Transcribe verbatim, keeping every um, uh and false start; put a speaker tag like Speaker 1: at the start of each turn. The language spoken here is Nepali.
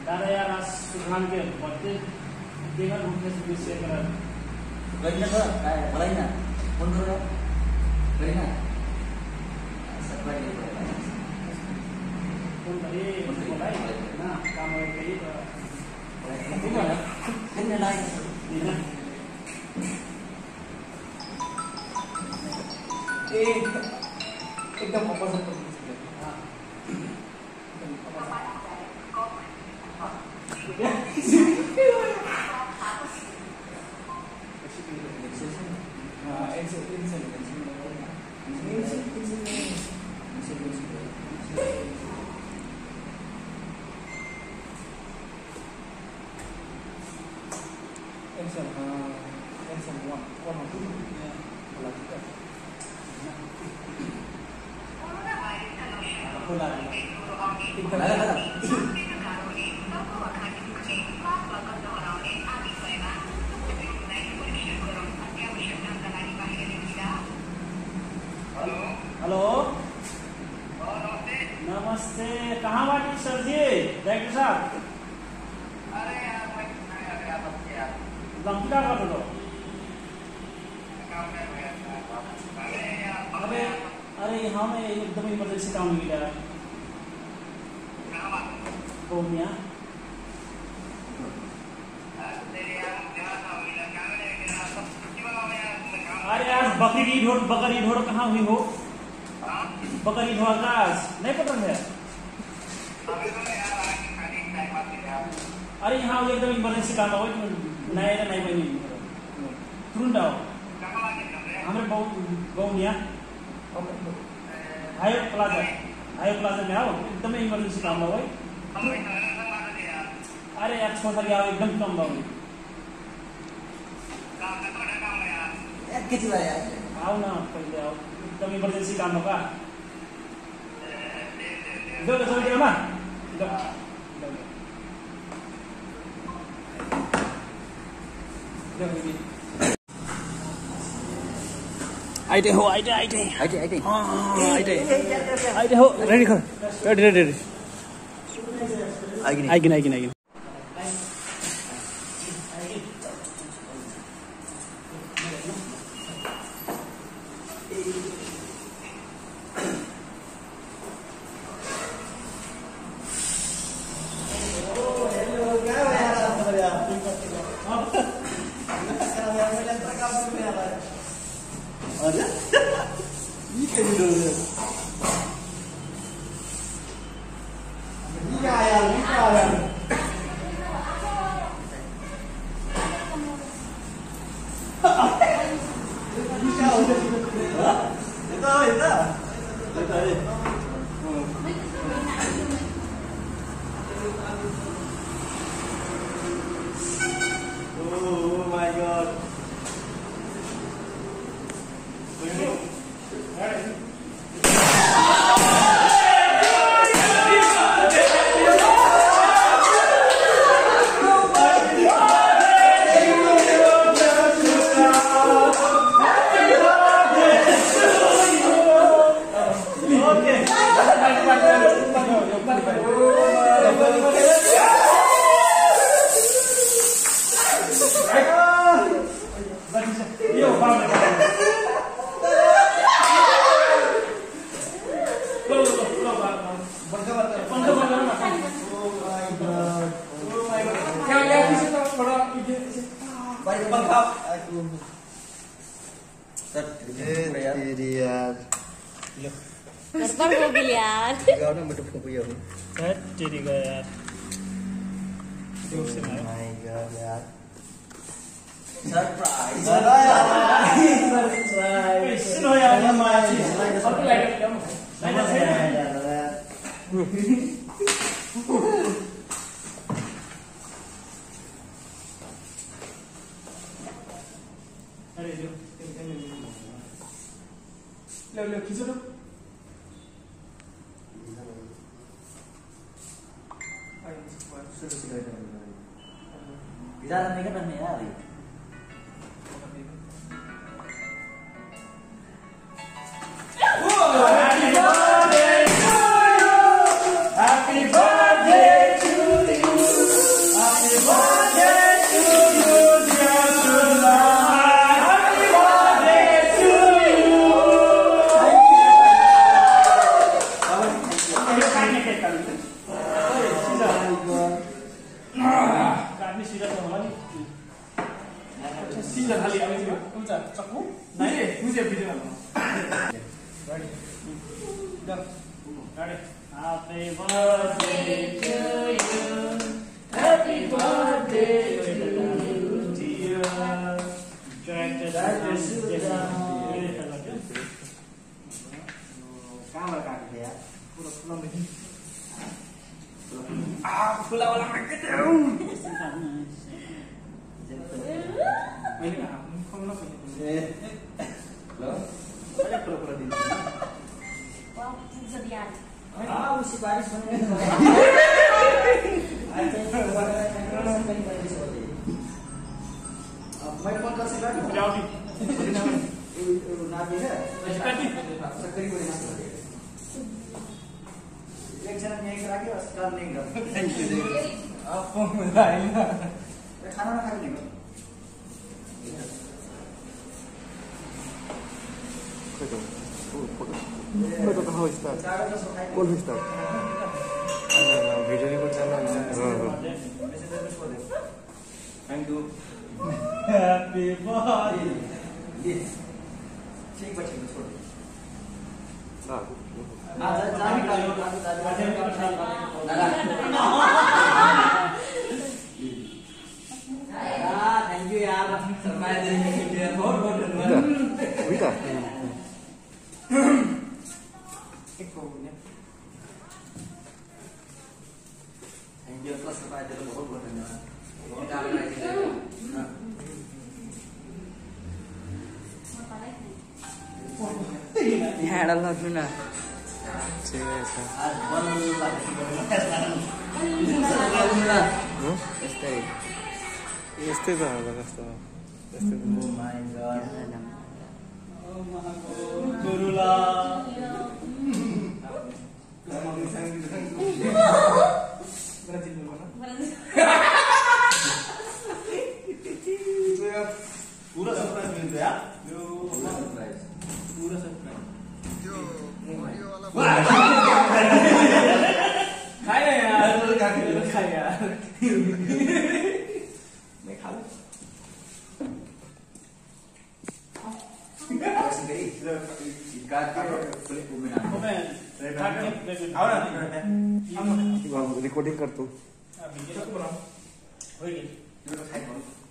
Speaker 1: दादा यार आज सुधान के बर्थडे देखा उनके से विश करा
Speaker 2: गरिना त मलाई न फोन गरेर गरिना सबलाई
Speaker 1: फोन गरे मलाई ना काम गरे त
Speaker 2: किन किन लाइन
Speaker 1: दिन
Speaker 2: ए एकदम अपोजिट पर्छ हां
Speaker 1: हेलो नमस्ते कहाँ बाटी सर जी डायरेक्टर साहब
Speaker 3: अरे यार मैं
Speaker 1: लंका कर दो अरे अरे यहाँ में एकदम इमरजेंसी काम मिला कौनिया अरे यार बकरी ढोर बकरी ढोर कहाँ हुई हो बकरी ढोर का नहीं पता है अरे यहाँ एकदम इमरजेंसी काम हो नहीं नहीं बनी तुरंत आओ हमारे गौनिया हायो प्लाजा हायो प्लाजा में आओ एकदम इमरजेंसी काम हो अरे यार छोटा आओ एकदम कम भाव
Speaker 2: के चाहिँ यार
Speaker 1: आओ ना पहले आओ एकदम इमरजेंसी काम होगा जो जो जो ना आइटे हो आइटे आइटे
Speaker 2: आइटे आइटे
Speaker 1: आइटे आइटे हो रेडी कर ready ready ready
Speaker 2: again
Speaker 1: again again again
Speaker 4: गड़बड़ हो गई यार
Speaker 2: गाँव में बटू फूक गया हूँ
Speaker 1: तेरी का यार
Speaker 2: माय गॉड यार सरप्राइज
Speaker 1: सरप्राइज सुनो यार ये माया चीज और लाइट कम लाइट से अरे जो ले ले खींचो तो
Speaker 2: Bisa nih kan nih hari.
Speaker 1: Happy birthday to you. Happy birthday to you. Ready? Go. Ready? Happy birthday to you. Happy birthday to you.
Speaker 2: कहाँबाट काटेको थियो यार पुरो फुलाउनु
Speaker 1: आ फुला वाला मागे थियो मैले कहाँ खम्न सके
Speaker 2: ए ल अहिले पुरो पुरो दिन्छु
Speaker 4: वाउ पुग्छ यार
Speaker 2: आ उसी बारिश भने आज चाहिँ बारिश हो अब मैले फोन कसै गर्नु
Speaker 1: जाउँ
Speaker 2: यो नाति है
Speaker 1: कति
Speaker 2: सक्करी को नाति एक जना यही राख्यो अस्पताल नहीं गयो थ्यांक यू अब फोन में आइल खाना ना खाने को
Speaker 5: Ito ka host na. All host na. Video record sana.
Speaker 2: Thank you
Speaker 1: Happy birthday
Speaker 2: ये ठीक बच्चे को छोड़
Speaker 5: Ah.
Speaker 2: आज जाने का लो आज जाने का दादा यार थैंक यू यार सरप्राइज देने के लिए बहुत बहुत धन्यवाद
Speaker 5: Wika.
Speaker 2: एक को थैंक यू प्लस सरप्राइज देने बहुत बहुत धन्यवाद बहुत काम कराई थी
Speaker 6: ह्याडल लाग्नु न
Speaker 5: Sige, sige.
Speaker 2: आज बल्ल
Speaker 5: Yestay. Yestay ba? Basta. Yestay ba?
Speaker 2: Oh my god
Speaker 1: Jurula पूरा सरप्राइज मिलता है यार यो
Speaker 2: पूरा सरप्राइज
Speaker 1: पूरा सरप्राइज खाया यार खाया यार
Speaker 2: मैं खा लूं ऐसे गई काट के फ्लिप में ना
Speaker 1: मैं खा के आओ ना
Speaker 5: Recording करतो.
Speaker 1: वीडियो को बनाओ होई
Speaker 2: ये तो खाई